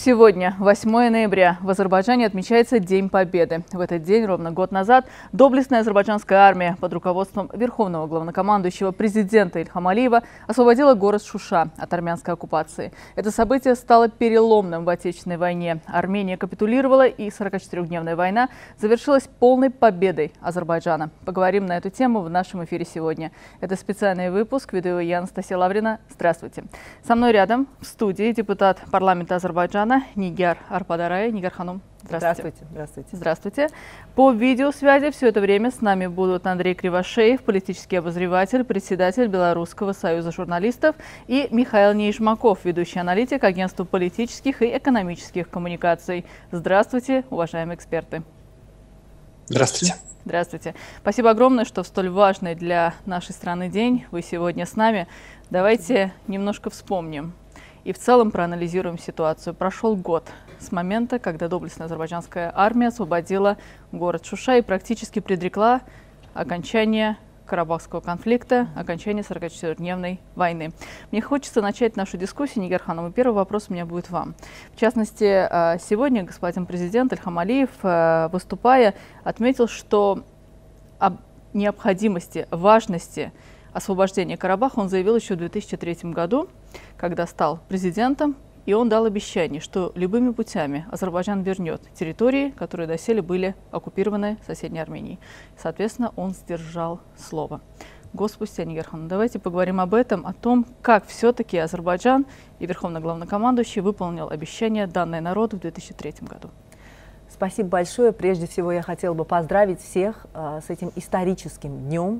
Сегодня, 8 ноября, в Азербайджане отмечается День Победы. В этот день, ровно год назад, доблестная азербайджанская армия под руководством верховного главнокомандующего президента Ильхама Алиева освободила город Шуша от армянской оккупации. Это событие стало переломным в Отечественной войне. Армения капитулировала, и 44-дневная война завершилась полной победой Азербайджана. Поговорим на эту тему в нашем эфире сегодня. Это специальный выпуск. Веду я, Анастасия Лаврина. Здравствуйте. Со мной рядом в студии депутат парламента Азербайджана Нигар Арпадарай. Нигар Ханум, здравствуйте. Здравствуйте. Здравствуйте. По видеосвязи все это время с нами будут Андрей Кривошеев, политический обозреватель, председатель Белорусского союза журналистов, и Михаил Нейшмаков, ведущий аналитик агентства политических и экономических коммуникаций. Здравствуйте, уважаемые эксперты. Здравствуйте. Здравствуйте. Спасибо огромное, что в столь важный для нашей страны день вы сегодня с нами. Давайте немножко вспомним и в целом проанализируем ситуацию. Прошел год с момента, когда доблестная азербайджанская армия освободила город Шуша и практически предрекла окончание Карабахского конфликта, окончание 44-дневной войны. Мне хочется начать нашу дискуссию, Нигар Ханум, и первый вопрос у меня будет вам. В частности, сегодня господин президент Ильхам Алиев, выступая, отметил, что об необходимости, важности освобождения Карабаха он заявил еще в 2003 году, когда стал президентом, и он дал обещание, что любыми путями Азербайджан вернет территории, которые доселе были оккупированы соседней Арменией. Соответственно, он сдержал слово. Год спустя, Нигар Ханум, давайте поговорим об этом, о том, как все-таки Азербайджан и верховный главнокомандующий выполнил обещание, данное народу в 2003 году. Спасибо большое. Прежде всего, я хотела бы поздравить всех с этим историческим днем.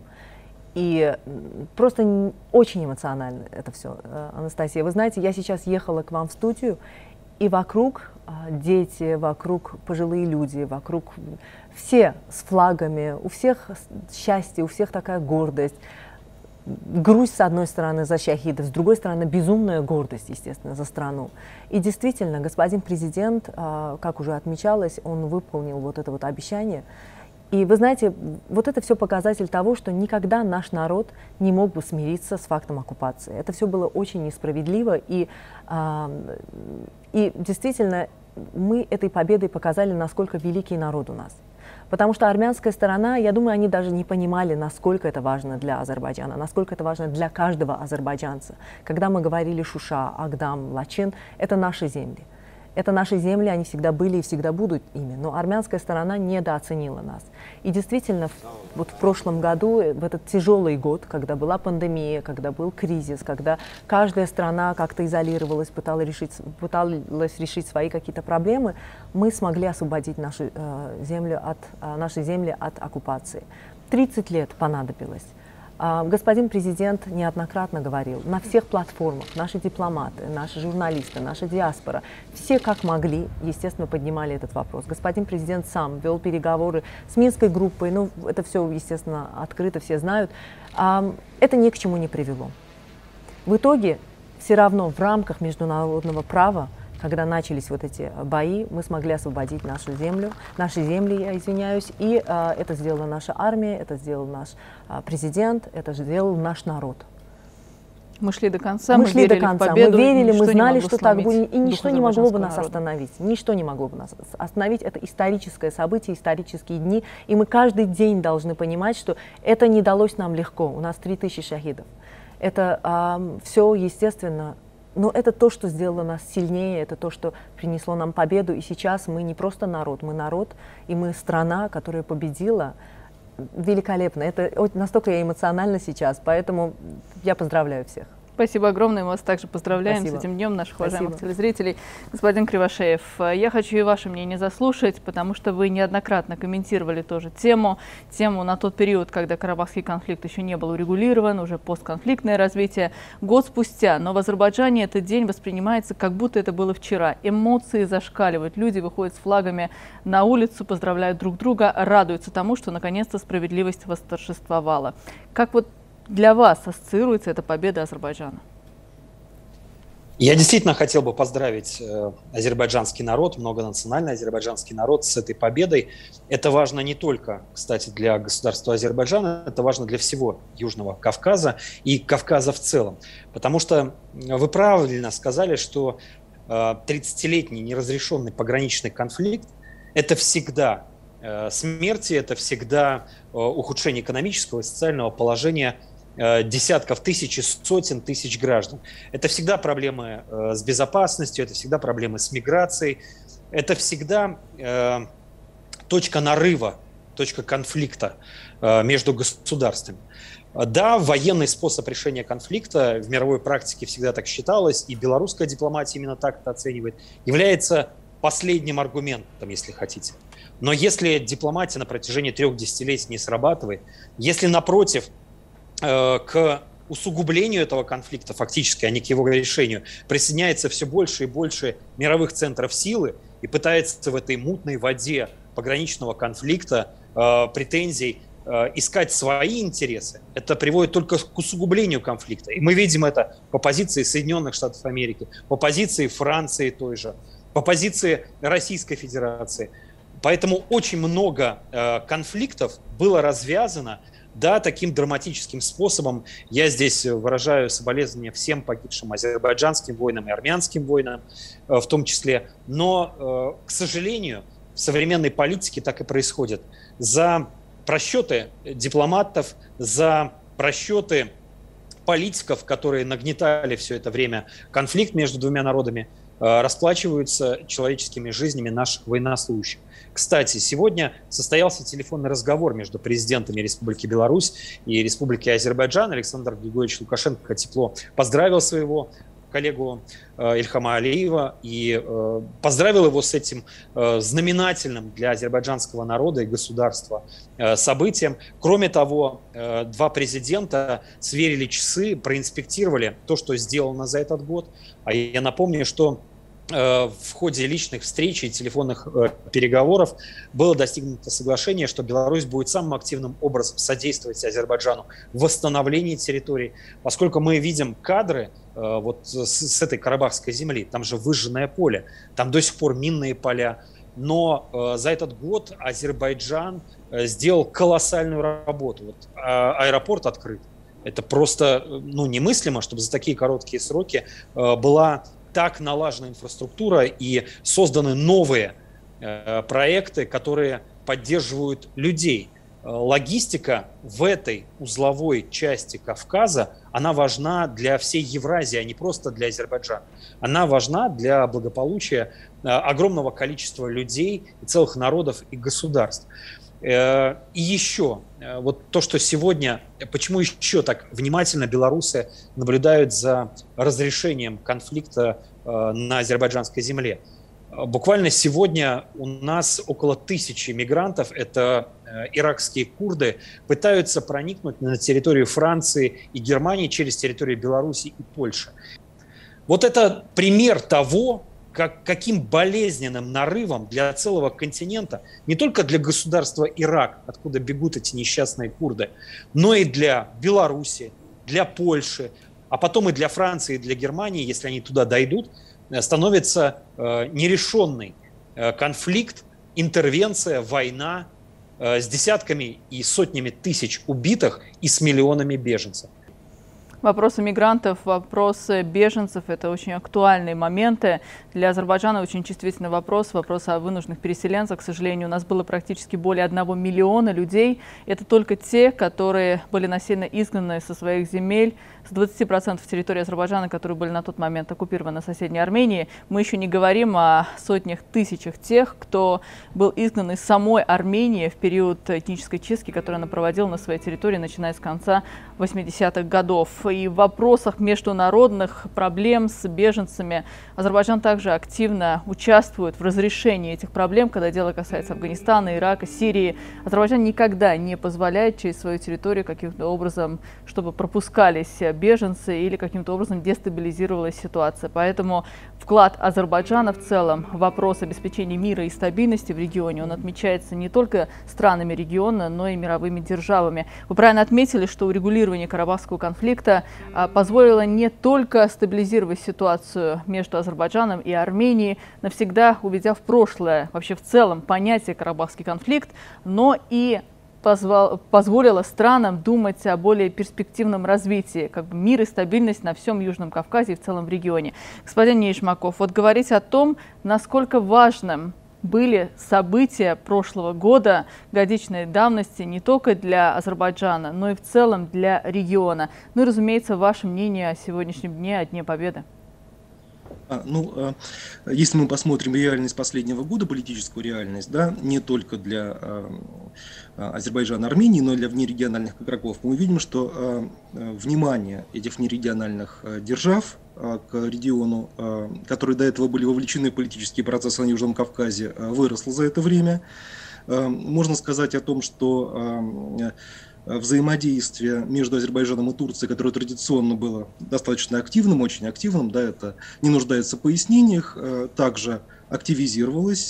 И просто очень эмоционально это все, Анастасия. Вы знаете, я сейчас ехала к вам в студию, и вокруг дети, вокруг пожилые люди, вокруг все с флагами, у всех счастье, у всех такая гордость. Грусть, с одной стороны, за шахидов, с другой стороны, безумная гордость, естественно, за страну. И действительно, господин президент, как уже отмечалось, он выполнил вот это вот обещание. И вы знаете, вот это все показатель того, что никогда наш народ не мог бы смириться с фактом оккупации. Это все было очень несправедливо, и действительно мы этой победой показали, насколько великий народ у нас. Потому что армянская сторона, я думаю, они даже не понимали, насколько это важно для Азербайджана, насколько это важно для каждого азербайджанца. Когда мы говорили Шуша, Агдам, Лачин, это наши земли. Это наши земли, они всегда были и всегда будут ими. Но армянская сторона недооценила нас. И действительно, вот в прошлом году, в этот тяжелый год, когда была пандемия, когда был кризис, когда каждая страна как-то изолировалась, пыталась решить свои какие-то проблемы, мы смогли освободить наши земли от оккупации. 30 лет понадобилось. Господин президент неоднократно говорил, на всех платформах наши дипломаты, наши журналисты, наша диаспора, все как могли, естественно, поднимали этот вопрос. Господин президент сам вел переговоры с Минской группой, ну, это все, естественно, открыто, все знают. Это ни к чему не привело. В итоге, все равно в рамках международного права, когда начались вот эти бои, мы смогли освободить наши земли, я извиняюсь, и это сделала наша армия, это сделал наш президент, это сделал наш народ. Мы шли до конца, мы верили в победу, мы верили, мы знали, что так будет, и ничто не могло бы нас остановить. Ничто не могло бы нас остановить. Это историческое событие, исторические дни, и мы каждый день должны понимать, что это не далось нам легко. У нас 3000 шахидов. Это все, естественно. Но это то, что сделало нас сильнее, это то, что принесло нам победу. И сейчас мы не просто народ, и мы страна, которая победила. Великолепно. Это настолько я эмоциональна сейчас, поэтому я поздравляю всех. Спасибо огромное. Мы вас также поздравляем с этим днем, наших уважаемых телезрителей. Господин Кривошеев, я хочу и ваше мнение заслушать, потому что вы неоднократно комментировали тоже тему на тот период, когда Карабахский конфликт еще не был урегулирован, уже постконфликтное развитие. Год спустя, но в Азербайджане этот день воспринимается, как будто это было вчера. Эмоции зашкаливают, люди выходят с флагами на улицу, поздравляют друг друга, радуются тому, что наконец-то справедливость восторжествовала. Как вот для вас ассоциируется эта победа Азербайджана? Я действительно хотел бы поздравить азербайджанский народ, многонациональный азербайджанский народ с этой победой. Это важно не только, кстати, для государства Азербайджана, это важно для всего Южного Кавказа и Кавказа в целом. Потому что вы правильно сказали, что 30-летний неразрешенный пограничный конфликт, это всегда смерти, это всегда ухудшение экономического и социального положения десятков тысяч и сотен тысяч граждан. Это всегда проблемы с безопасностью, это всегда проблемы с миграцией, это всегда точка нарыва, точка конфликта между государствами. Да, военный способ решения конфликта в мировой практике всегда так считалось, и белорусская дипломатия именно так это оценивает, является последним аргументом, если хотите. Но если дипломатия на протяжении 3 десятилетий не срабатывает, если, напротив, к усугублению этого конфликта фактически, а не к его решению, присоединяется все больше и больше мировых центров силы и пытается в этой мутной воде пограничного конфликта, претензий, искать свои интересы, это приводит только к усугублению конфликта. И мы видим это по позиции Соединенных Штатов Америки, по позиции Франции той же, по позиции Российской Федерации. Поэтому очень много конфликтов было развязано, да, таким драматическим способом. Я здесь выражаю соболезнования всем погибшим азербайджанским воинам и армянским воинам в том числе. Но, к сожалению, в современной политике так и происходит. За просчеты дипломатов, за просчеты политиков, которые нагнетали все это время конфликт между двумя народами, расплачиваются человеческими жизнями наших военнослужащих. Кстати, сегодня состоялся телефонный разговор между президентами Республики Беларусь и Республики Азербайджан. Александр Григорьевич Лукашенко тепло поздравил своего коллегу Ильхама Алиева и поздравил его с этим знаменательным для азербайджанского народа и государства событием. Кроме того, 2 президента сверили часы, проинспектировали то, что сделано за этот год. А я напомню, что в ходе личных встреч и телефонных переговоров было достигнуто соглашение, что Беларусь будет самым активным образом содействовать Азербайджану в восстановлении территорий, поскольку мы видим кадры вот с этой карабахской земли, там же выжженное поле, там до сих пор минные поля, но за этот год Азербайджан сделал колоссальную работу. Вот, аэропорт открыт. Это просто немыслимо, чтобы за такие короткие сроки была так налажена инфраструктура и созданы новые проекты, которые поддерживают людей. Логистика в этой узловой части Кавказа, она важна для всей Евразии, а не просто для Азербайджана. Она важна для благополучия огромного количества людей, и целых народов и государств. И еще, вот то, что сегодня, почему еще так внимательно белорусы наблюдают за разрешением конфликта на азербайджанской земле. Буквально сегодня у нас около 1000 мигрантов, это иракские курды, пытаются проникнуть на территорию Франции и Германии через территорию Беларуси и Польши. Вот это пример того, каким болезненным нарывом для целого континента, не только для государства Ирак, откуда бегут эти несчастные курды, но и для Беларуси, для Польши, а потом и для Франции, и для Германии, если они туда дойдут, становится нерешенный конфликт, интервенция, война с десятками и сотнями тысяч убитых и с миллионами беженцев. Вопросы мигрантов, вопросы беженцев – это очень актуальные моменты. Для Азербайджана очень чувствительный вопрос о вынужденных переселенцах. К сожалению, у нас было практически более 1 миллиона людей. Это только те, которые были насильно изгнаны со своих земель. С 20% территории Азербайджана, которые были на тот момент оккупированы соседней Арменией. Мы еще не говорим о сотнях тысячах тех, кто был изгнан из самой Армении в период этнической чистки, которую она проводила на своей территории, начиная с конца 80-х годов. И в вопросах международных проблем с беженцами Азербайджан также активно участвует в разрешении этих проблем, когда дело касается Афганистана, Ирака, Сирии. Азербайджан никогда не позволяет через свою территорию каким-то образом, чтобы пропускались беженцы или каким-то образом дестабилизировалась ситуация. Поэтому вклад Азербайджана в целом в вопрос обеспечения мира и стабильности в регионе, он отмечается не только странами региона, но и мировыми державами. Вы правильно отметили, что урегулирование карабахского конфликта позволило не только стабилизировать ситуацию между Азербайджаном и Арменией, навсегда уведя в прошлое вообще в целом понятие карабахский конфликт, но и позволило странам думать о более перспективном развитии, как бы мир и стабильность на всем Южном Кавказе и в целом в регионе. Господин Нейшмаков, вот говорить о том, насколько важным были события прошлого года годичной давности не только для Азербайджана, но и в целом для региона. Ну и, разумеется, ваше мнение о сегодняшнем дне, о Дне Победы. Если мы посмотрим реальность последнего года, политическую реальность, да, не только для Азербайджана, Армении, но и для внерегиональных игроков, мы увидим, что внимание этих внерегиональных держав к региону, которые до этого были вовлечены в политические процессы на Южном Кавказе, выросло за это время. Можно сказать о том, что взаимодействие между Азербайджаном и Турцией, которое традиционно было достаточно активным, очень активным, да, это не нуждается в пояснениях, также активизировалось.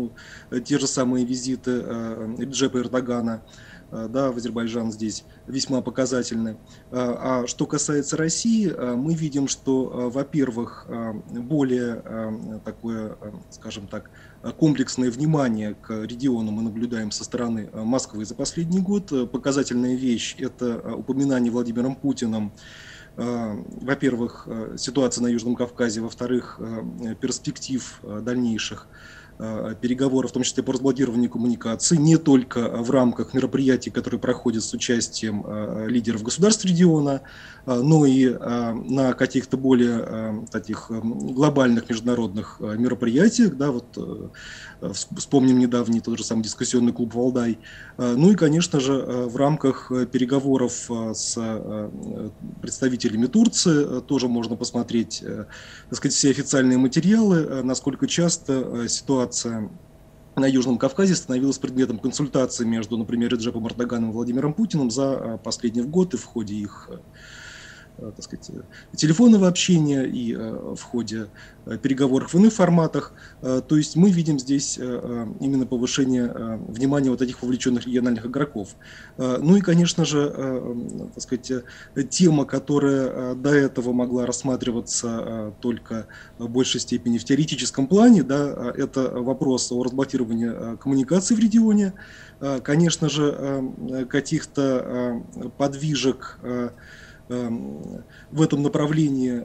Те же самые визиты Реджепа Эрдогана, да, в Азербайджан здесь весьма показательны. А что касается России, мы видим, что, во-первых, более такое, скажем так, комплексное внимание к региону мы наблюдаем со стороны Москвы за последний год. Показательная вещь – это упоминание Владимиром Путиным, во-первых, ситуации на Южном Кавказе, во-вторых, перспектив дальнейших переговоров, в том числе по разблокированию коммуникаций, не только в рамках мероприятий, которые проходят с участием лидеров государств региона, но и на каких-то более таких глобальных международных мероприятиях. Да, вот, вспомним недавний тот же самый дискуссионный клуб «Валдай». Ну и, конечно же, в рамках переговоров с представителями Турции тоже можно посмотреть, так сказать, все официальные материалы, насколько часто ситуация на Южном Кавказе становилась предметом консультаций между, например, Реджепом Эрдоганом и Владимиром Путиным за последний год и в ходе их, так сказать, телефонного общения и в ходе переговоров в иных форматах. То есть мы видим здесь именно повышение внимания вот этих вовлеченных региональных игроков. Ну и, конечно же, так сказать, тема, которая до этого могла рассматриваться только в большей степени в теоретическом плане, да, это вопрос о разблокировании коммуникаций в регионе. Конечно же, каких-то подвижек в этом направлении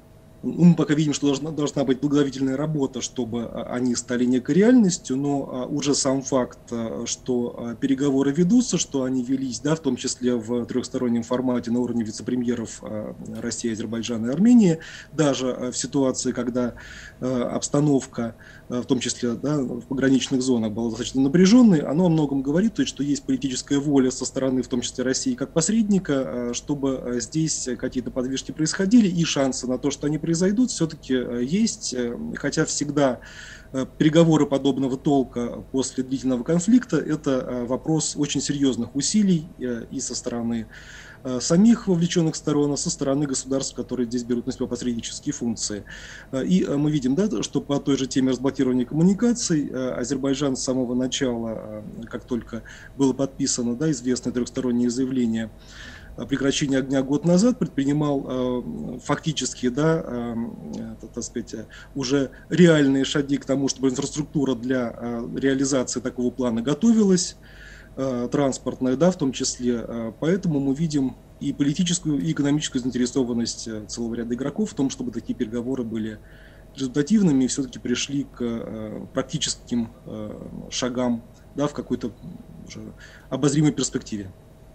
мы пока видим, что должна быть подготовительная работа, чтобы они стали некой реальностью, но уже сам факт, что переговоры ведутся, что они велись, да, в том числе в трехстороннем формате на уровне вице-премьеров России, Азербайджана и Армении, даже в ситуации, когда обстановка, в том числе, да, в пограничных зонах, была достаточно напряженной, оно о многом говорит, то есть, что есть политическая воля со стороны, в том числе России, как посредника, чтобы здесь какие-то подвижки происходили, и шансы на то, что они произойдут, все-таки есть, хотя всегда переговоры подобного толка после длительного конфликта – это вопрос очень серьезных усилий и со стороны самих вовлеченных сторон, а со стороны государств, которые здесь берут на себя посреднические функции. И мы видим, да, что по той же теме разблокирования коммуникаций Азербайджан с самого начала, как только было подписано, да, известное трехстороннее заявление о прекращении огня год назад, предпринимал фактически, да, так сказать, уже реальные шаги к тому, чтобы инфраструктура для реализации такого плана готовилась, транспортная, да, в том числе. Поэтому мы видим и политическую, и экономическую заинтересованность целого ряда игроков в том, чтобы такие переговоры были результативными и все-таки пришли к практическим шагам, да, в какой-то уже обозримой перспективе.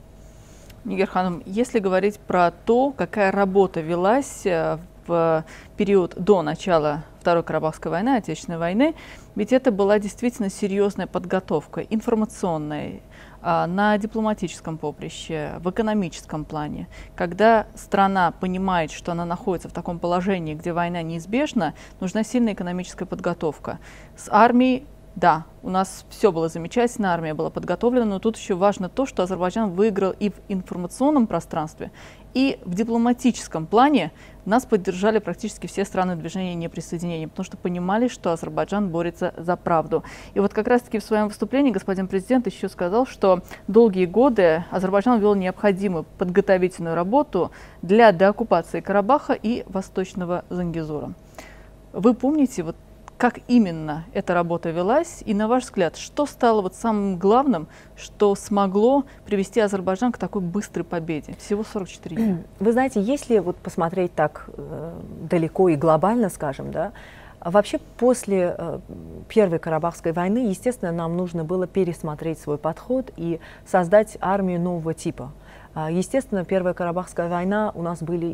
Нигер Ханум, если говорить про то, какая работа велась в период до начала Второй Карабахской войны, Отечественной войны, ведь это была действительно серьезная подготовка, информационная, на дипломатическом поприще, в экономическом плане. Когда страна понимает, что она находится в таком положении, где война неизбежна, нужна сильная экономическая подготовка. С армией, да, у нас все было замечательно, армия была подготовлена, но тут еще важно то, что Азербайджан выиграл и в информационном пространстве, и в дипломатическом плане. Нас поддержали практически все страны движения неприсоединения, потому что понимали, что Азербайджан борется за правду. И вот как раз-таки в своем выступлении господин президент еще сказал, что долгие годы Азербайджан вел необходимую подготовительную работу для деоккупации Карабаха и Восточного Зангезура. Вы помните, вот как именно эта работа велась? И на ваш взгляд, что стало вот самым главным, что смогло привести Азербайджан к такой быстрой победе? Всего 44 дня. Вы знаете, если вот посмотреть так далеко и глобально, скажем, да, вообще после Первой Карабахской войны, естественно, нам нужно было пересмотреть свой подход и создать армию нового типа. Естественно, Первая Карабахская война, у нас были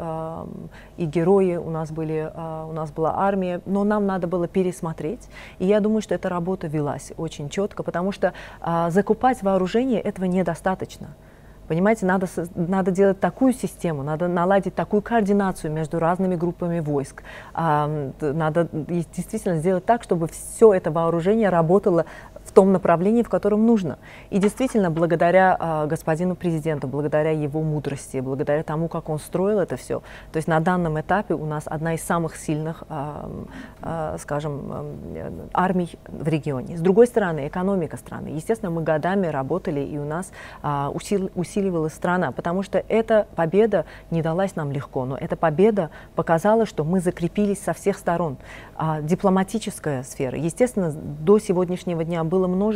и герои, у нас была армия, но нам надо было пересмотреть. И я думаю, что эта работа велась очень четко, потому что закупать вооружение этого недостаточно. Понимаете, надо делать такую систему, надо наладить такую координацию между разными группами войск. Надо действительно сделать так, чтобы все это вооружение работало в том направлении, в котором нужно. И действительно, благодаря господину президенту, благодаря его мудрости, благодаря тому, как он строил это все, то есть на данном этапе у нас одна из самых сильных, скажем, армий в регионе. С другой стороны, экономика страны. Естественно, мы годами работали, и у нас усиливалась страна, потому что эта победа не далась нам легко, но эта победа показала, что мы закрепились со всех сторон. Дипломатическая сфера. Естественно, до сегодняшнего дня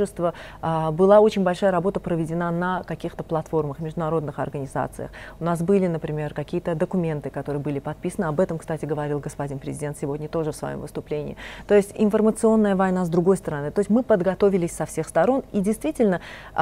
была очень большая работа проведена на каких-то платформах, международных организациях. У нас были, например, какие-то документы, которые были подписаны. Об этом, кстати, говорил господин президент сегодня тоже в своем выступлении. То есть информационная война с другой стороны. То есть мы подготовились со всех сторон, и действительно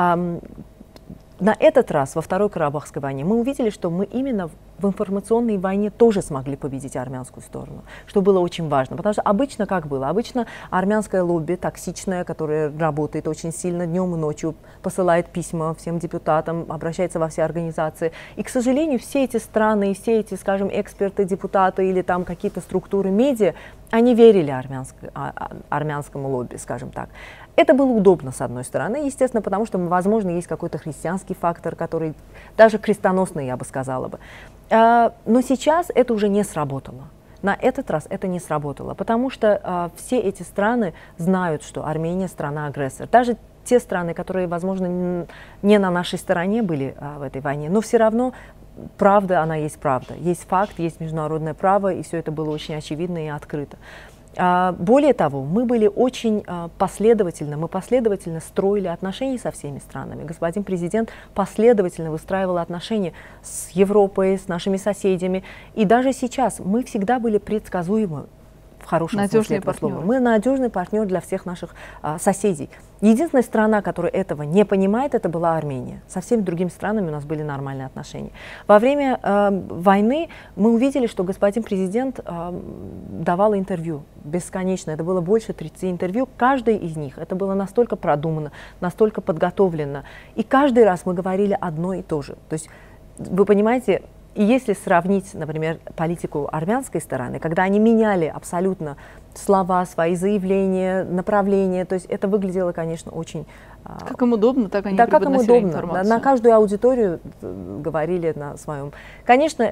на этот раз, во Второй Карабахской войне, мы увидели, что мы именно в информационной войне тоже смогли победить армянскую сторону, что было очень важно. Потому что обычно как было? Обычно армянское лобби токсичное, которое работает очень сильно днем и ночью, посылает письма всем депутатам, обращается во все организации. И, к сожалению, все эти страны, все эти, скажем, эксперты, депутаты или там какие-то структуры медиа, они верили армянскому лобби, скажем так. Это было удобно, с одной стороны, естественно, потому что, возможно, есть какой-то христианский фактор, который даже крестоносный, я бы сказала бы. Но сейчас это уже не сработало. На этот раз это не сработало, потому что все эти страны знают, что Армения страна-агрессор. Даже те страны, которые, возможно, не на нашей стороне были в этой войне, но все равно правда, она есть правда. Есть факт, есть международное право, и все это было очень очевидно и открыто. Более того, мы были очень последовательно, мы последовательно строили отношения со всеми странами. Господин президент последовательно выстраивал отношения с Европой, с нашими соседями. И даже сейчас мы всегда были предсказуемы. В хорошем смысле этого слова. Мы надежный партнер для всех наших соседей. Единственная страна, которая этого не понимает, это была Армения. Со всеми другими странами у нас были нормальные отношения. Во время войны мы увидели, что господин президент давал интервью бесконечно. Это было больше 30 интервью. Каждое из них это было настолько продумано, настолько подготовлено. И каждый раз мы говорили одно и то же. То есть, вы понимаете, и если сравнить, например, политику армянской стороны, когда они меняли абсолютно слова, свои заявления, направления, то есть это выглядело, конечно, очень... Как им удобно, так они преподносили информацию. На каждую аудиторию говорили на своем. Конечно,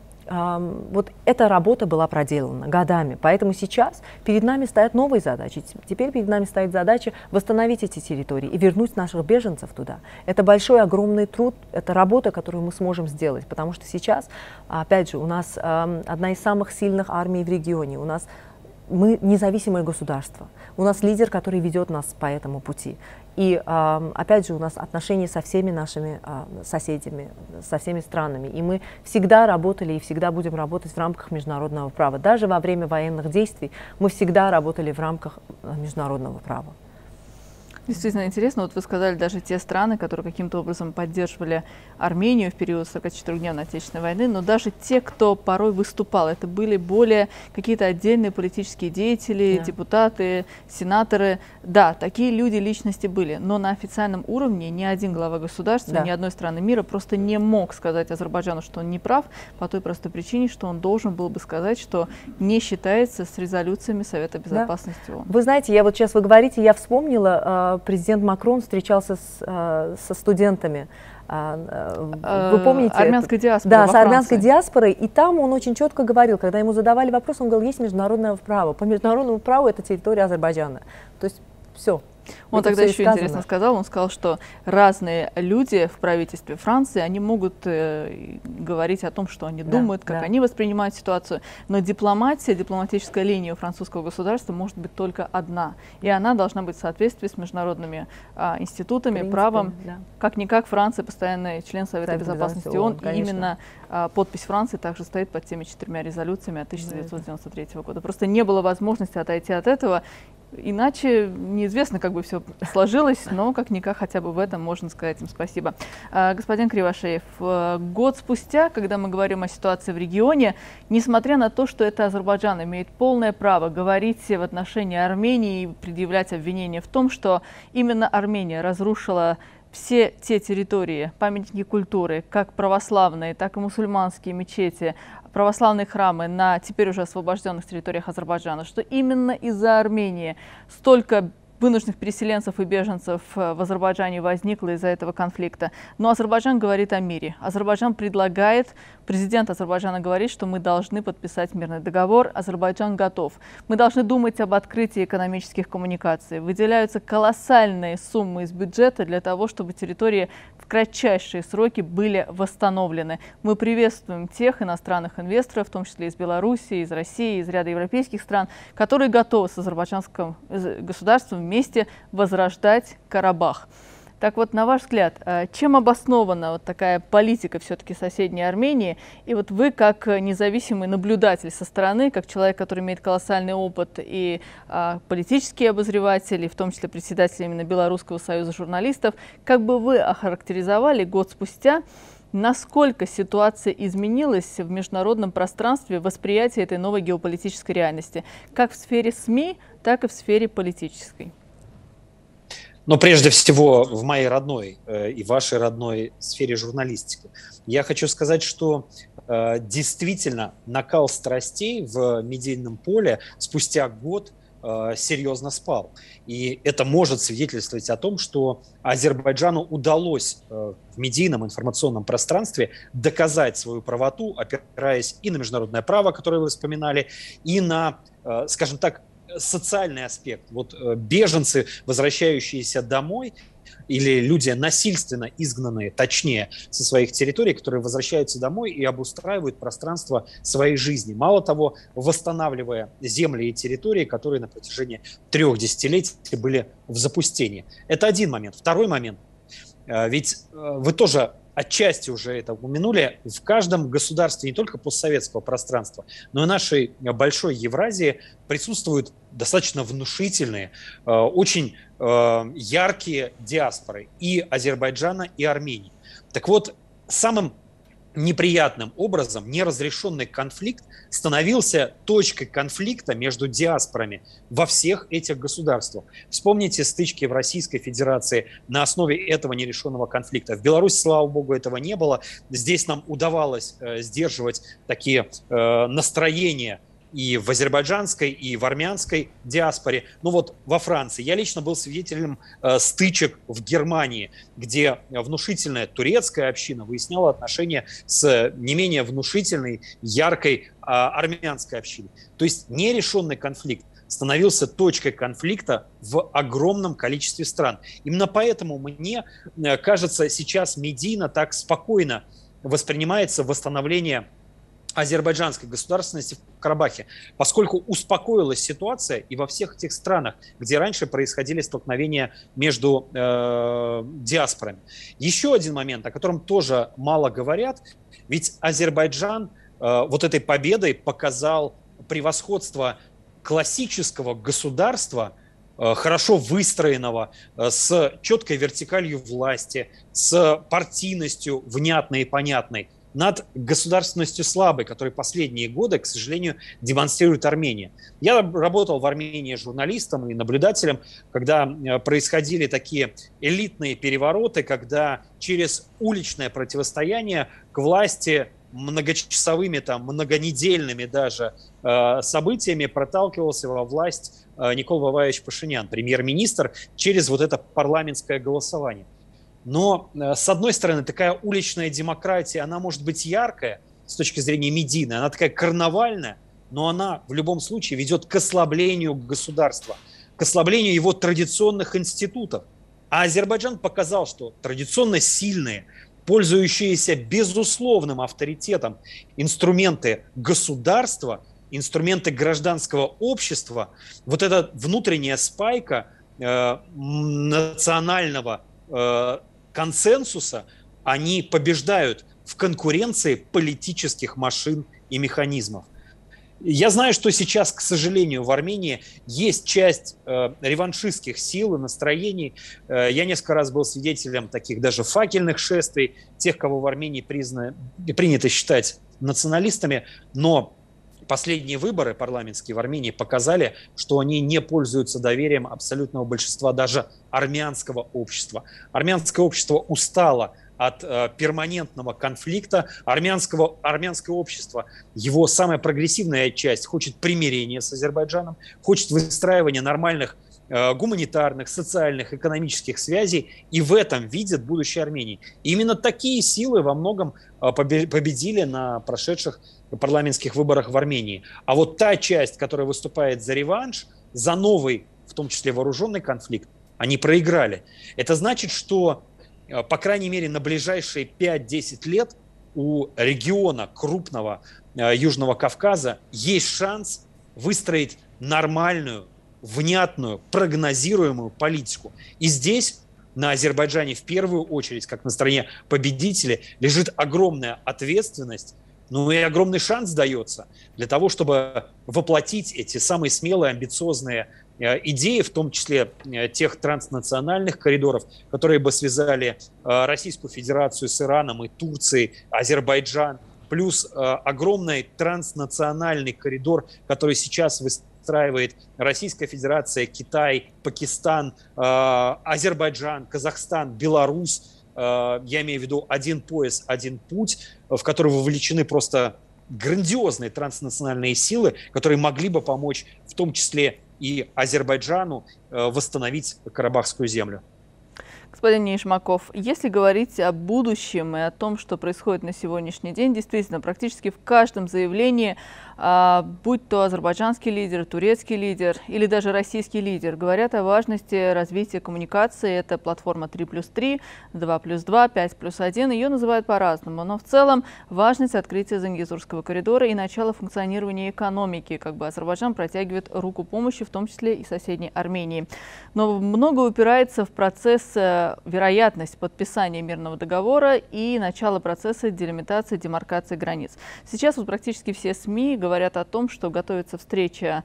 вот эта работа была проделана годами, поэтому сейчас перед нами стоят новые задачи. Теперь перед нами стоит задача восстановить эти территории и вернуть наших беженцев туда. Это большой, огромный труд, это работа, которую мы сможем сделать, потому что сейчас, опять же, у нас одна из самых сильных армий в регионе, мы независимое государство, у нас лидер, который ведет нас по этому пути. И, опять же, у нас отношения со всеми нашими соседями, со всеми странами. И мы всегда работали и всегда будем работать в рамках международного права. Даже во время военных действий мы всегда работали в рамках международного права. Действительно интересно, вот вы сказали, даже те страны, которые каким-то образом поддерживали Армению в период 44-дневной Отечественной войны, но даже те, кто порой выступал, это были более какие-то отдельные политические деятели, депутаты, сенаторы. Да, такие люди, личности были, но на официальном уровне ни один глава государства, ни одной страны мира просто не мог сказать Азербайджану, что он не прав, по той простой причине, что он должен был бы сказать, что не считается с резолюциями Совета Безопасности ООН. Вы знаете, вот сейчас вы говорите, я вспомнила, президент Макрон встречался со студентами. Вы помните? Армянской диаспоры. Да, с армянской диаспорой. И там он очень четко говорил, когда ему задавали вопрос, он говорил, есть международное право. По международному праву это территория Азербайджана. То есть все. Он Это тогда всё и еще сказано. интересно сказал, он сказал, что разные люди в правительстве Франции, они могут говорить о том, что они думают, как они воспринимают ситуацию, но дипломатия, дипломатическая линия у французского государства может быть только одна, и она должна быть в соответствии с международными институтами, правом. Да. Как-никак Франция постоянный член Совета Безопасности ООН, и именно подпись Франции также стоит под теми 4 резолюциями от 1993 года. Просто не было возможности отойти от этого. Иначе неизвестно, как бы все сложилось, но как-никак хотя бы в этом можно сказать им спасибо. Господин Кривошеев, год спустя, когда мы говорим о ситуации в регионе, несмотря на то, что это Азербайджан имеет полное право говорить в отношении Армении и предъявлять обвинения в том, что именно Армения разрушила все те территории, памятники культуры, как православные, так и мусульманские мечети, православные храмы на теперь уже освобожденных территориях Азербайджана, что именно из-за Армении столько вынужденных переселенцев и беженцев в Азербайджане возникло из-за этого конфликта. Но Азербайджан говорит о мире. Азербайджан предлагает, президент Азербайджана говорит, что мы должны подписать мирный договор. Азербайджан готов. Мы должны думать об открытии экономических коммуникаций. Выделяются колоссальные суммы из бюджета для того, чтобы территории в кратчайшие сроки были восстановлены. Мы приветствуем тех иностранных инвесторов, в том числе из Беларуси, из России, из ряда европейских стран, которые готовы с азербайджанским государством вместе возрождать Карабах. Так вот, на ваш взгляд, чем обоснована вот такая политика все-таки соседней Армении? И вот вы, как независимый наблюдатель со стороны, как человек, который имеет колоссальный опыт и политический обозреватель, и в том числе председатель именно Белорусского союза журналистов, как бы вы охарактеризовали год спустя, насколько ситуация изменилась в международном пространстве восприятия этой новой геополитической реальности, как в сфере СМИ, так и в сфере политической? Но прежде всего в моей родной и вашей родной сфере журналистики. Я хочу сказать, что действительно накал страстей в медийном поле спустя год серьезно спал. И это может свидетельствовать о том, что Азербайджану удалось в медийном информационном пространстве доказать свою правоту, опираясь и на международное право, которое вы вспоминали, и на, скажем так, социальный аспект. Вот беженцы, возвращающиеся домой, или люди насильственно изгнанные, точнее, со своих территорий, которые возвращаются домой и обустраивают пространство своей жизни. Мало того, восстанавливая земли и территории, которые на протяжении 3 десятилетий были в запустении. Это один момент. Второй момент. Ведь вы тоже отчасти уже это упомянули, в каждом государстве не только постсоветского пространства, но и нашей большой Евразии присутствуют достаточно внушительные, очень яркие диаспоры и Азербайджана, и Армении. Так вот, самым неприятным образом неразрешенный конфликт становился точкой конфликта между диаспорами во всех этих государствах. Вспомните стычки в Российской Федерации на основе этого нерешенного конфликта. В Беларуси, слава богу, этого не было. Здесь нам удавалось сдерживать такие настроения и в азербайджанской, и в армянской диаспоре. Ну вот во Франции. Я лично был свидетелем стычек в Германии, где внушительная турецкая община выясняла отношения с не менее внушительной, яркой армянской общиной. То есть нерешенный конфликт становился точкой конфликта в огромном количестве стран. Именно поэтому, мне кажется, сейчас медийно так спокойно воспринимается восстановление азербайджанской государственности в Карабахе, поскольку успокоилась ситуация и во всех этих странах, где раньше происходили столкновения между диаспорами. Еще один момент, о котором тоже мало говорят, ведь Азербайджан вот этой победой показал превосходство классического государства, хорошо выстроенного, с четкой вертикалью власти, с партийностью внятной и понятной, над государственностью слабой, которую последние годы, к сожалению, демонстрирует Армения. Я работал в Армении журналистом и наблюдателем, когда происходили такие элитные перевороты, когда через уличное противостояние к власти многочасовыми, многонедельными даже событиями проталкивался во власть Никол Воваевич Пашинян, премьер-министр, через вот это парламентское голосование. Но, с одной стороны, такая уличная демократия, она может быть яркая с точки зрения медийной, она такая карнавальная, но она в любом случае ведет к ослаблению государства. к ослаблению его традиционных институтов. А Азербайджан показал, что традиционно сильные, пользующиеся безусловным авторитетом инструменты государства, инструменты гражданского общества, вот эта внутренняя спайка национального консенсуса, они побеждают в конкуренции политических машин и механизмов. Я знаю, что сейчас, к сожалению, в Армении есть часть реваншистских сил и настроений. Я несколько раз был свидетелем таких даже факельных шествий, тех, кого в Армении принято считать националистами, но последние выборы парламентские в Армении показали, что они не пользуются доверием абсолютного большинства даже армянского общества. Армянское общество устало от перманентного конфликта. Армянское общество, его самая прогрессивная часть, хочет примирения с Азербайджаном, хочет выстраивания нормальных гуманитарных, социальных, экономических связей, и в этом видит будущее Армении. И именно такие силы во многом победили на прошедших парламентских выборах в Армении. А вот та часть, которая выступает за реванш, за новый, в том числе вооруженный конфликт, они проиграли. Это значит, что по крайней мере, на ближайшие 5-10 лет у региона крупного Южного Кавказа есть шанс выстроить нормальную, внятную, прогнозируемую политику. И здесь на Азербайджане в первую очередь, как на стороне победителей, лежит огромная ответственность, ну и огромный шанс дается для того, чтобы воплотить эти самые смелые, амбициозные идеи, в том числе тех транснациональных коридоров, которые бы связали Российскую Федерацию с Ираном и Турцией, Азербайджан, плюс огромный транснациональный коридор, который сейчас выстраивает Российская Федерация, Китай, Пакистан, Азербайджан, Казахстан, Беларусь. Я имею в виду один пояс, один путь, в который вовлечены просто грандиозные транснациональные силы, которые могли бы помочь в том числе и Азербайджану восстановить Карабахскую землю. Господин Нишмаков, если говорить о будущем и о том, что происходит на сегодняшний день, действительно, практически в каждом заявлении, будь то азербайджанский лидер, турецкий лидер или даже российский лидер, говорят о важности развития коммуникации. Это платформа 3+3, 2+2, 5+1. Ее называют по-разному, но в целом важность открытия Зангезурского коридора и начала функционирования экономики. Как бы Азербайджан протягивает руку помощи, в том числе и соседней Армении. Но многое упирается в процесс, вероятность подписания мирного договора и начала процесса делимитации, демаркации границ. Сейчас вот практически все СМИ говорят о том, что готовится встреча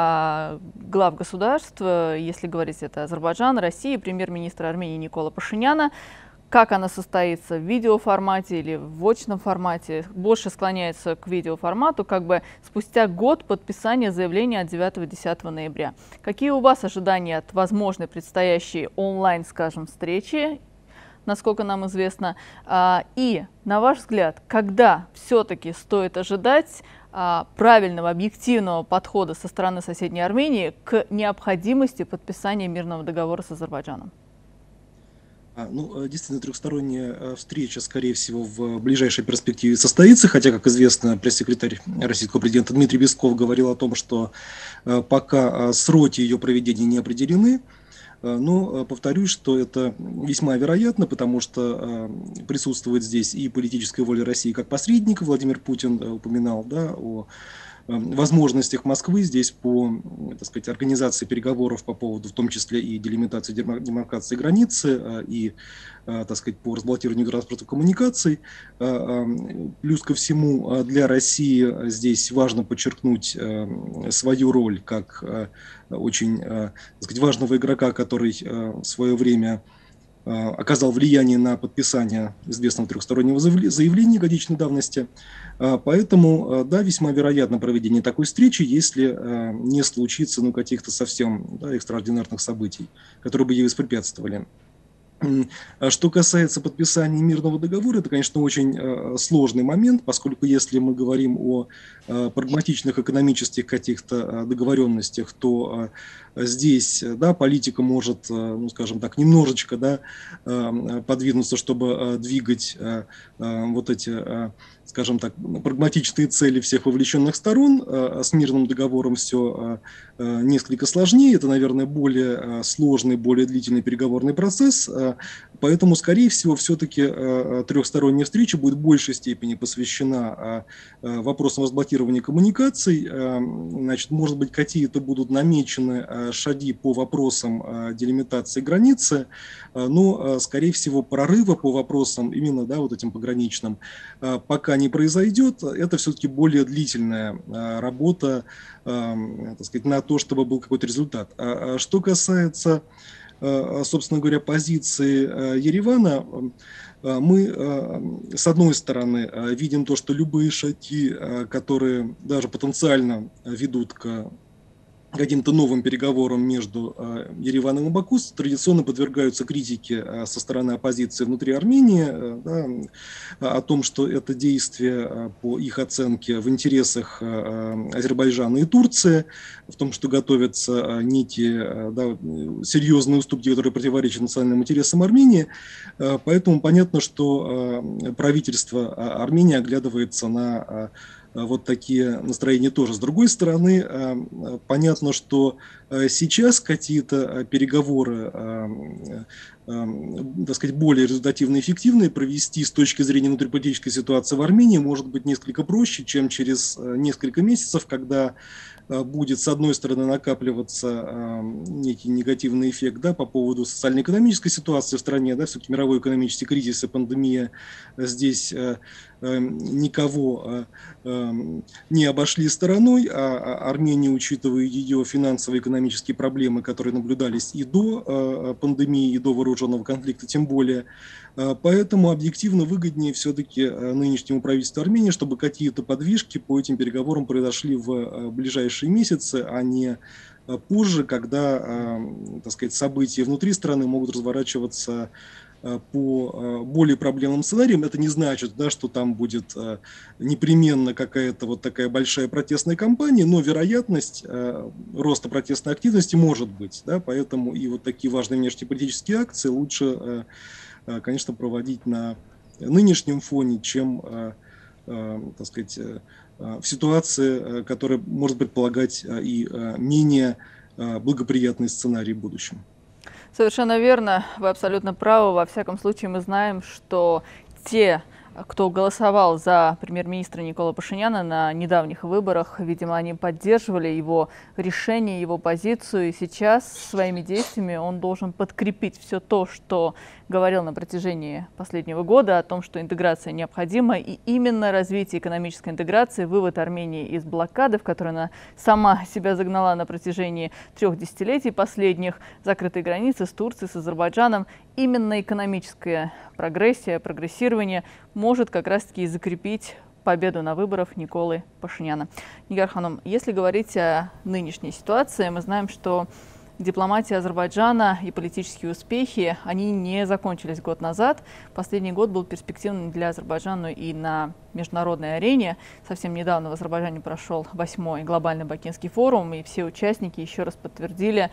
глав государств, если говорить это Азербайджан, Россия, премьер-министра Армении Никола Пашиняна. Как она состоится, в видеоформате или в очном формате, больше склоняется к видеоформату, как бы спустя год подписания заявления от 9-10 ноября. Какие у вас ожидания от возможной предстоящей онлайн, скажем, встречи, насколько нам известно? И, на ваш взгляд, когда все-таки стоит ожидать правильного, объективного подхода со стороны соседней Армении к необходимости подписания мирного договора с Азербайджаном? Ну, действительно, трехсторонняя встреча, скорее всего, в ближайшей перспективе состоится, хотя, как известно, пресс-секретарь российского президента Дмитрий Песков говорил о том, что пока сроки ее проведения не определены. Но повторюсь, что это весьма вероятно, потому что присутствует здесь и политическая воля России как посредника. Владимир Путин упоминал, да, о возможностях Москвы здесь по, так сказать, организации переговоров по поводу, в том числе и делимитации, демаркации границы и, так сказать, по разблокированию транспортных коммуникаций. Плюс ко всему для России здесь важно подчеркнуть свою роль как очень, так сказать, важного игрока, который в свое время оказал влияние на подписание известного трехстороннего заявления годичной давности. Поэтому, да, весьма вероятно проведение такой встречи, если не случится каких-то совсем, да, экстраординарных событий, которые бы ей воспрепятствовали. Что касается подписания мирного договора, это, конечно, очень сложный момент, поскольку если мы говорим о прагматичных экономических каких-то договоренностях, то здесь, да, политика может, ну, скажем так, немножечко, да, подвинуться, чтобы двигать вот эти скажем так, прагматичные цели всех вовлеченных сторон. С мирным договором все несколько сложнее. Это, наверное, более сложный, более длительный переговорный процесс. Поэтому, скорее всего, все-таки трехсторонняя встреча будет в большей степени посвящена вопросам разблокирования коммуникаций. Значит, может быть, какие-то будут намечены шаги по вопросам делимитации границы, но, скорее всего, прорыва по вопросам именно, да, вот этим пограничным пока не произойдет. Это все-таки более длительная работа, так сказать, на то, чтобы был какой-то результат. Что касается, собственно говоря, позиции Еревана, мы, с одной стороны, видим то, что любые шаги, которые даже потенциально ведут к каким-то новым переговорам между Ереваном и Баку, традиционно подвергаются критике со стороны оппозиции внутри Армении, да, о том, что это действие, по их оценке, в интересах Азербайджана и Турции, в том, что готовятся некие, да, серьезные уступки, которые противоречат национальным интересам Армении. Поэтому понятно, что правительство Армении оглядывается на вот такие настроения тоже. С другой стороны, понятно, что сейчас какие-то переговоры, так сказать, более результативные и эффективные провести с точки зрения внутриполитической ситуации в Армении может быть несколько проще, чем через несколько месяцев, когда будет, с одной стороны, накапливаться некий негативный эффект, да, по поводу социально-экономической ситуации в стране, да, все-таки мировой экономический кризис и пандемия здесь никого не обошли стороной, а Армения, учитывая ее финансовые и экономические проблемы, которые наблюдались и до пандемии, и до вооруженного конфликта, тем более. Поэтому объективно выгоднее все-таки нынешнему правительству Армении, чтобы какие-то подвижки по этим переговорам произошли в ближайшие месяцы, а не позже, когда, так сказать, события внутри страны могут разворачиваться по более проблемным сценариям. Это не значит, да, что там будет непременно какая-то вот такая большая протестная кампания, но вероятность роста протестной активности может быть. Да, поэтому и вот такие важные внешнеполитические акции лучше, конечно, проводить на нынешнем фоне, чем, так сказать, в ситуации, которая может предполагать и менее благоприятный сценарий в будущем. Совершенно верно, вы абсолютно правы. Во всяком случае, мы знаем, что те, кто голосовал за премьер-министра Никола Пашиняна на недавних выборах, видимо, они поддерживали его решение, его позицию, и сейчас своими действиями он должен подкрепить все то, что говорил на протяжении последнего года, о том, что интеграция необходима, и именно развитие экономической интеграции, вывод Армении из блокады, в которую она сама себя загнала на протяжении 3 десятилетий последних, закрытые границы с Турцией, с Азербайджаном, именно экономическая прогрессирование может как раз-таки и закрепить победу на выборах Николы Пашиняна. Нигар Ханум, если говорить о нынешней ситуации, мы знаем, что дипломатия Азербайджана и политические успехи, они не закончились год назад. Последний год был перспективным для Азербайджана и на международной арене. Совсем недавно в Азербайджане прошел 8-й глобальный Бакинский форум, и все участники еще раз подтвердили,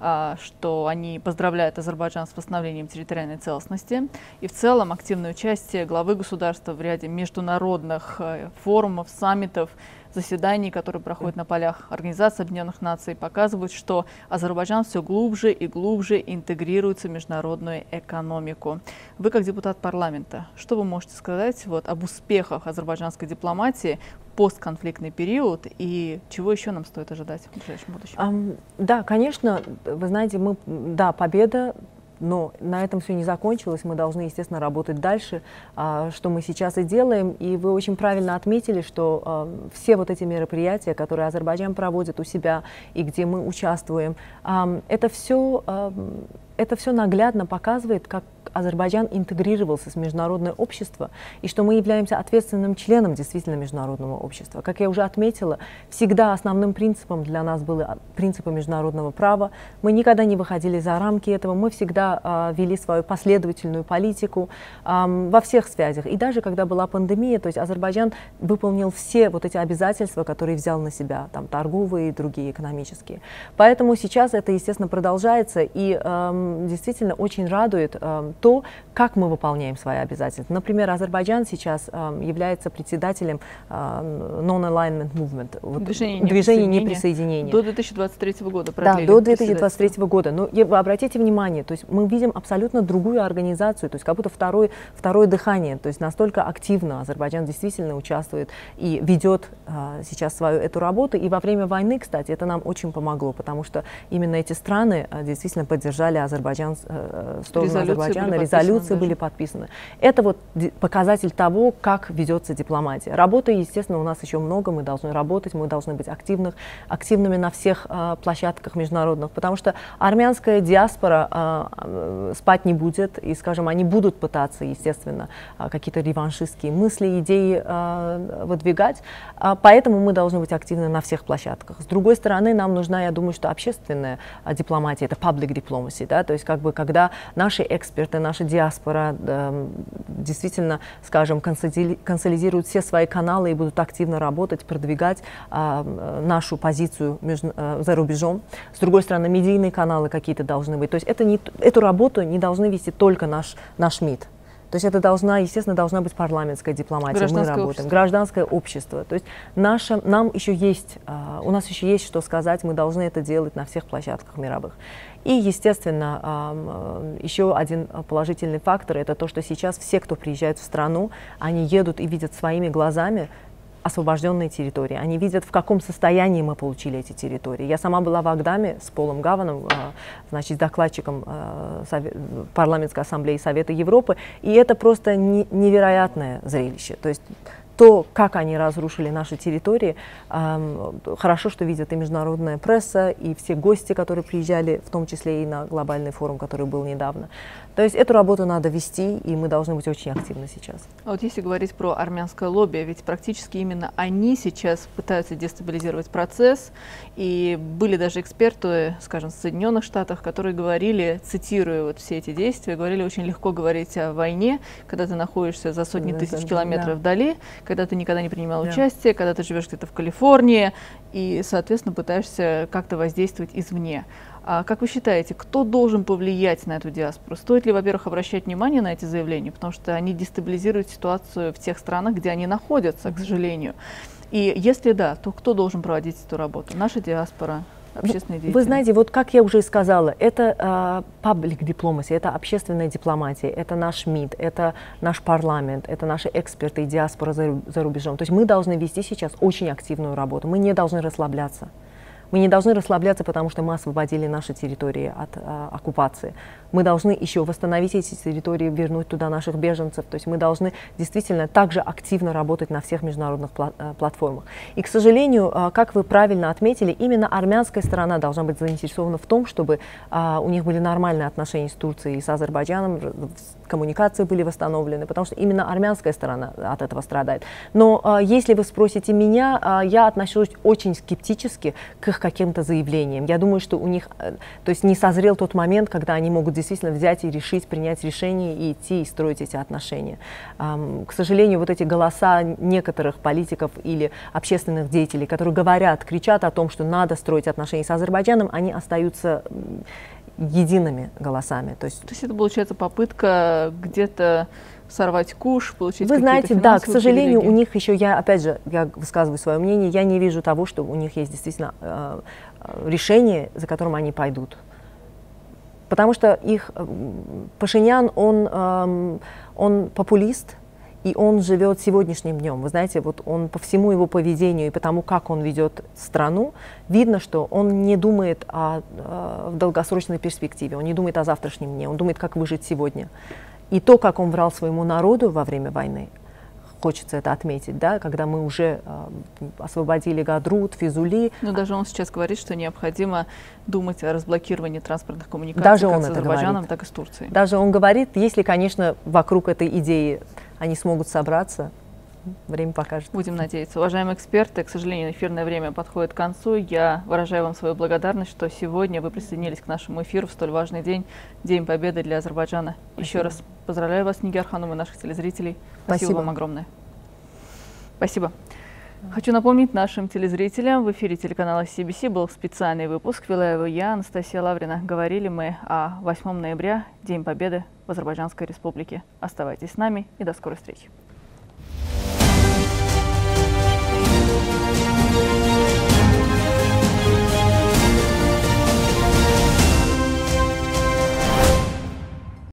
что они поздравляют Азербайджан с восстановлением территориальной целостности. И в целом активное участие главы государства в ряде международных форумов, саммитов, заседаний, которые проходят на полях Организации Объединенных Наций, показывают, что Азербайджан все глубже и глубже интегрируется в международную экономику. Вы, как депутат парламента, что вы можете сказать вот об успехах азербайджанской дипломатии в постконфликтный период и чего еще нам стоит ожидать в ближайшем будущем? Да, конечно, вы знаете, победа. Но на этом все не закончилось, мы должны, естественно, работать дальше, что мы сейчас и делаем. И вы очень правильно отметили, что все вот эти мероприятия, которые Азербайджан проводит у себя и где мы участвуем, это все наглядно показывает, как Азербайджан интегрировался с международное общество и что мы являемся ответственным членом действительно международного общества. Как я уже отметила, всегда основным принципом для нас были принципы международного права. Мы никогда не выходили за рамки этого, мы всегда вели свою последовательную политику во всех связях. И даже когда была пандемия, то есть Азербайджан выполнил все вот эти обязательства, которые взял на себя, там, торговые и другие экономические. Поэтому сейчас это, естественно, продолжается и действительно очень радует то, как мы выполняем свои обязательства. Например, Азербайджан сейчас является председателем Non-Alignment Movement, движения неприсоединения. До 2023 года продлили. Да, до 2023 года. Но обратите внимание, то есть мы видим абсолютно другую организацию, то есть как будто второе дыхание, то есть настолько активно Азербайджан действительно участвует и ведет сейчас свою эту работу. И во время войны, кстати, это нам очень помогло, потому что именно эти страны действительно поддержали Азербайджан, сторону Азербайджана, резолюции были подписаны. Это вот показатель того, как ведется дипломатия. Работы, естественно, у нас еще много, мы должны работать, мы должны быть активными на всех площадках международных, потому что армянская диаспора спать не будет, и, скажем, они будут пытаться, естественно, какие-то реваншистские мысли, идеи выдвигать, поэтому мы должны быть активны на всех площадках. С другой стороны, нам нужна, я думаю, что общественная дипломатия, это public diplomacy, да, то есть как бы когда наши эксперты, наша диаспора действительно, скажем, консолидируют все свои каналы и будут активно работать, продвигать нашу позицию за рубежом. С другой стороны, медийные каналы какие-то должны быть. То есть эту работу не должны вести только наш МИД. То есть это естественно, должна быть парламентская дипломатия. Мы работаем. Гражданское общество. То есть у нас еще есть что сказать, мы должны это делать на всех площадках мировых. И, естественно, еще один положительный фактор – это то, что сейчас все, кто приезжает в страну, они едут и видят своими глазами освобожденные территории. Они видят, в каком состоянии мы получили эти территории. Я сама была в Агдаме с Полом Гаваном, значит, докладчиком Парламентской ассамблеи Совета Европы, и это просто невероятное зрелище. То есть то, как они разрушили наши территории, хорошо, что видят и международная пресса, и все гости, которые приезжали, в том числе и на глобальный форум, который был недавно. То есть эту работу надо вести, и мы должны быть очень активны сейчас. А вот если говорить про армянское лобби, ведь практически именно они сейчас пытаются дестабилизировать процесс, и были даже эксперты, скажем, в Соединенных Штатах, которые говорили, цитируя вот все эти действия, говорили, очень легко говорить о войне, когда ты находишься за сотни тысяч километров вдали, когда ты никогда не принимал участие, когда ты живешь где-то в Калифорнии и, соответственно, пытаешься как-то воздействовать извне. А как вы считаете, кто должен повлиять на эту диаспору? Стоит ли, во-первых, обращать внимание на эти заявления, потому что они дестабилизируют ситуацию в тех странах, где они находятся, к сожалению. И если да, то кто должен проводить эту работу? Наша диаспора? Общественные деятели? Вы знаете, вот как я уже и сказала, это public diplomacy, это общественная дипломатия, это наш МИД, это наш парламент, это наши эксперты и диаспора за рубежом. То есть мы должны вести сейчас очень активную работу, мы не должны расслабляться. Мы не должны расслабляться, потому что мы освободили наши территории от оккупации. Мы должны еще восстановить эти территории, вернуть туда наших беженцев. То есть мы должны действительно также активно работать на всех международных платформах. И, к сожалению, как вы правильно отметили, именно армянская сторона должна быть заинтересована в том, чтобы у них были нормальные отношения с Турцией и с Азербайджаном, коммуникации были восстановлены, потому что именно армянская сторона от этого страдает. Но если вы спросите меня, я отношусь очень скептически к их каким-то заявлениям. Я думаю, что у них, то есть не созрел тот момент, когда они могут действительно взять и решить, принять решение и идти и строить эти отношения. К сожалению, вот эти голоса некоторых политиков или общественных деятелей, которые говорят, кричат о том, что надо строить отношения с Азербайджаном, они остаются едиными голосами. То есть это получается попытка где-то сорвать куш, получить какие-то финансовые привилегии. Вы знаете, да, к сожалению, у них еще, опять же, я высказываю свое мнение, я не вижу того, что у них есть действительно решение, за которым они пойдут. Потому что Пашинян, он популист, и он живет сегодняшним днем. Вы знаете, вот он по всему его поведению и потому, как он ведет страну, видно, что он не думает в долгосрочной перспективе, он не думает о завтрашнем дне, он думает, как выжить сегодня. И то, как он врал своему народу во время войны, хочется это отметить, да, когда мы уже освободили Гадрут, Физули. Но даже он сейчас говорит, что необходимо думать о разблокировании транспортных коммуникаций даже как с Азербайджаном, так и с Турцией. Даже он говорит, если, конечно, вокруг этой идеи они смогут собраться, время покажет. Будем надеяться. Уважаемые эксперты, к сожалению, эфирное время подходит к концу. Я выражаю вам свою благодарность, что сегодня вы присоединились к нашему эфиру в столь важный день, День Победы для Азербайджана. Спасибо. Еще раз поздравляю вас, Нигар Ханум, и наших телезрителей. Спасибо вам огромное. Спасибо. Хочу напомнить нашим телезрителям, в эфире телеканала CBC был специальный выпуск. Вела его я, Анастасия Лаврина. Говорили мы о 8 ноября, День Победы в Азербайджанской Республике. Оставайтесь с нами и до скорой встречи.